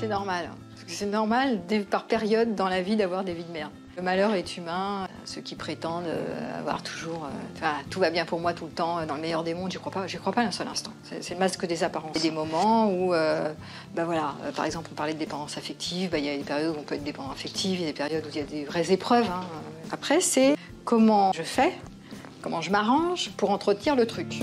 c'est normal. C'est normal, par période dans la vie, d'avoir des vies de merde. Le malheur est humain. Ceux qui prétendent avoir toujours... tout va bien pour moi tout le temps, dans le meilleur des mondes, j'y crois pas un seul instant. C'est le masque des apparences. Il y a des moments où, par exemple, on parlait de dépendance affective, il y a des périodes où on peut être dépendant affectif, il y a des périodes où il y a des vraies épreuves. Hein. Après, c'est comment je fais, comment je m'arrange pour entretenir le truc.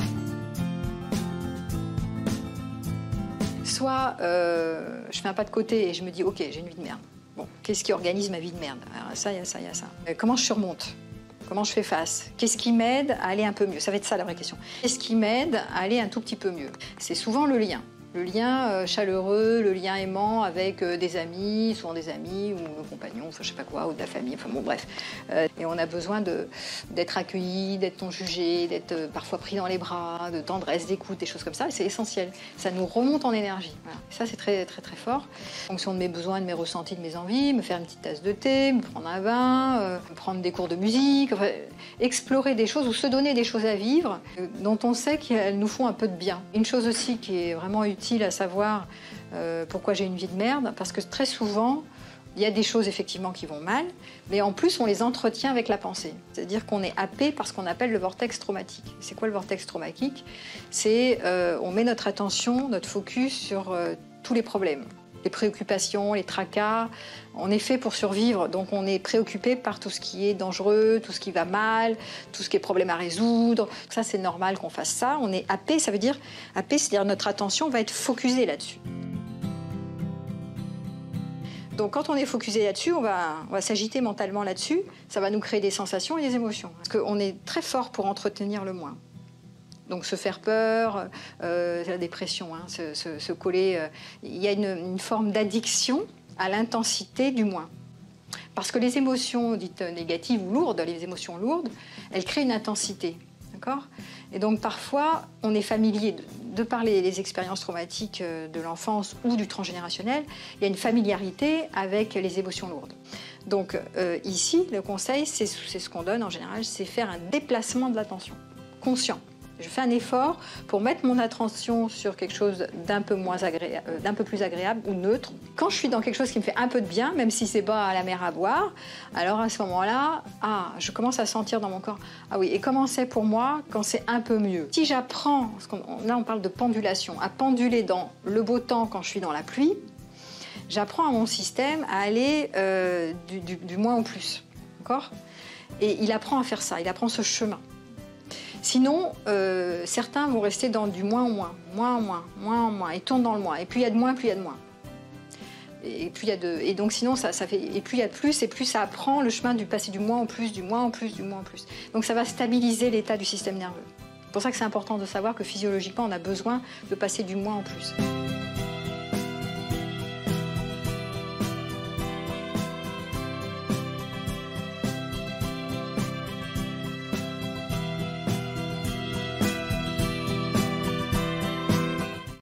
Soit je fais un pas de côté et je me dis, ok, j'ai une vie de merde. Bon, qu'est-ce qui organise ma vie de merde? Alors ça, il y a ça, il y a ça. Comment je surmonte? Comment je fais face? Qu'est-ce qui m'aide à aller un peu mieux? Ça va être ça la vraie question. Qu'est-ce qui m'aide à aller un tout petit peu mieux? C'est souvent le lien. Le lien chaleureux, le lien aimant avec des amis, souvent des amis ou nos compagnons, enfin, je sais pas quoi, ou de la famille, enfin bon bref. Et on a besoin d'être accueilli, d'être non jugé, d'être parfois pris dans les bras, de tendresse, d'écoute, des choses comme ça. C'est essentiel. Ça nous remonte en énergie. Voilà. Ça c'est très très très fort. En fonction de mes besoins, de mes ressentis, de mes envies, me faire une petite tasse de thé, me prendre un vin, prendre des cours de musique, enfin, explorer des choses ou se donner des choses à vivre dont on sait qu'elles nous font un peu de bien. Une chose aussi qui est vraiment utile à savoir pourquoi j'ai une vie de merde, parce que très souvent, il y a des choses effectivement qui vont mal, mais en plus on les entretient avec la pensée. C'est-à-dire qu'on est happé par ce qu'on appelle le vortex traumatique. C'est quoi le vortex traumatique? C'est on met notre attention, notre focus sur tous les problèmes, les préoccupations, les tracas. On est fait pour survivre, donc on est préoccupé par tout ce qui est dangereux, tout ce qui va mal, tout ce qui est problème à résoudre. Ça, c'est normal qu'on fasse ça. On est happé, ça veut dire happé, c'est-à-dire notre attention va être focusée là-dessus. Donc quand on est focusé là-dessus, on va s'agiter mentalement là-dessus. Ça va nous créer des sensations et des émotions. Parce qu'on est très fort pour entretenir le moins. Donc se faire peur, la dépression, hein, se coller. Il y a une forme d'addiction à l'intensité du moins. Parce que les émotions dites négatives ou lourdes, les émotions lourdes, elles créent une intensité. D'accord ? Et donc parfois, on est familier, de par les expériences traumatiques de l'enfance ou du transgénérationnel, il y a une familiarité avec les émotions lourdes. Donc ici, le conseil, c'est ce qu'on donne en général, c'est faire un déplacement de l'attention, conscient. Je fais un effort pour mettre mon attention sur quelque chose d'un peu plus agréable ou neutre. Quand je suis dans quelque chose qui me fait un peu de bien, même si c'est pas à la mer à boire, alors à ce moment-là, je commence à sentir dans mon corps, ah oui, et comment c'est pour moi quand c'est un peu mieux? Si j'apprends, là on parle de pendulation, à penduler dans le beau temps quand je suis dans la pluie, j'apprends à mon système à aller du moins au plus, d'accord? Et il apprend à faire ça, il apprend ce chemin. Sinon, certains vont rester dans du moins en moins, moins en moins, moins en moins, et tournent dans le moins. Et plus il y a de moins, plus il y a de moins. Et plus il y a et donc sinon, ça fait, et plus il y a de plus, et plus ça apprend le chemin du passer du moins au plus, du moins au plus, du moins au plus. Donc ça va stabiliser l'état du système nerveux. C'est pour ça que c'est important de savoir que physiologiquement, on a besoin de passer du moins en plus.